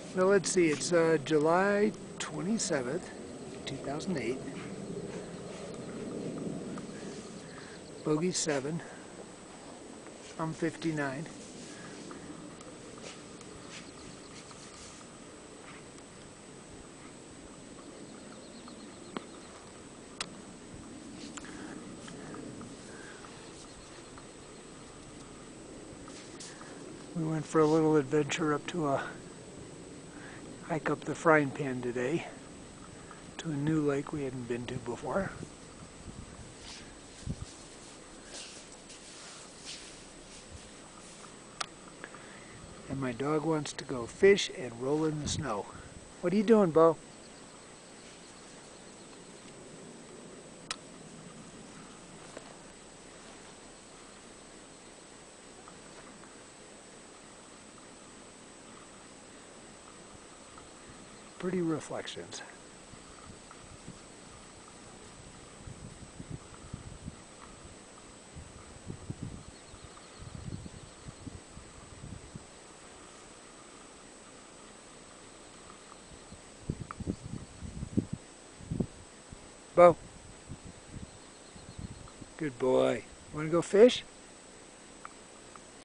Well, let's see. It's July 27th, 2008. Bogey 7. I'm 59. We went for a little adventure up to a hike up the Frying Pan today to a new lake we hadn't been to before. And my dog wants to go fish and roll in the snow. What are you doing, Bo? Pretty reflections. Bo. Good boy. Want to go fish?